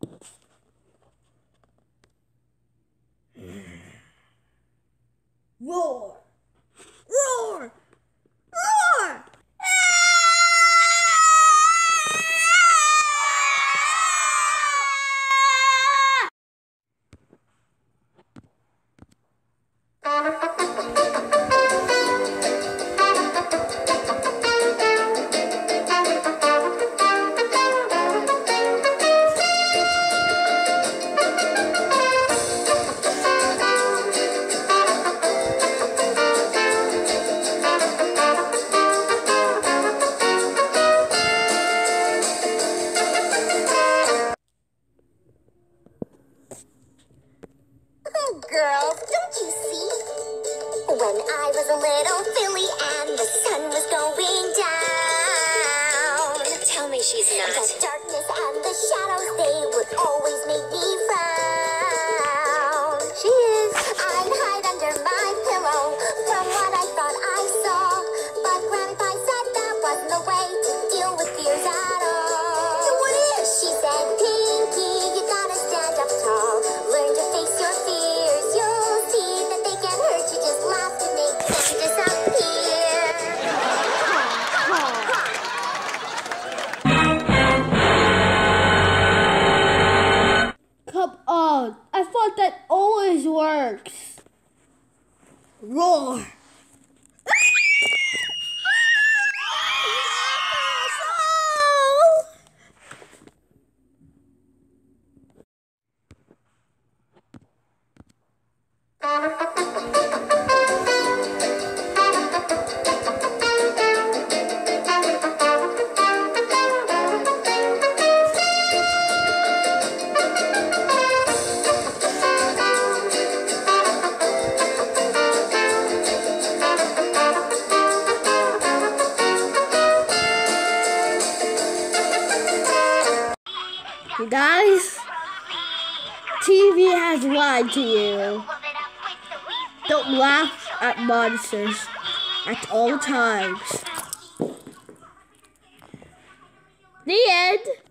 Roar! Roar! Roar! Girls, don't you see? When I was a little filly and the sun was going down. Tell me she's not. The darkness and the shadows, they would always make me frown. She is. I'd hide under my pillow from what I thought I saw. But Granny Pie said that wasn't the way to deal with fears at all. So what is? She said, Pinkie, you gotta stand up tall. Learn to face your fears. You'll see that they can't hurt you. Just laugh to make them disappear. Come on! I thought that always works. Roar! You guys, TV has lied to you. Don't laugh at monsters at all times. The end.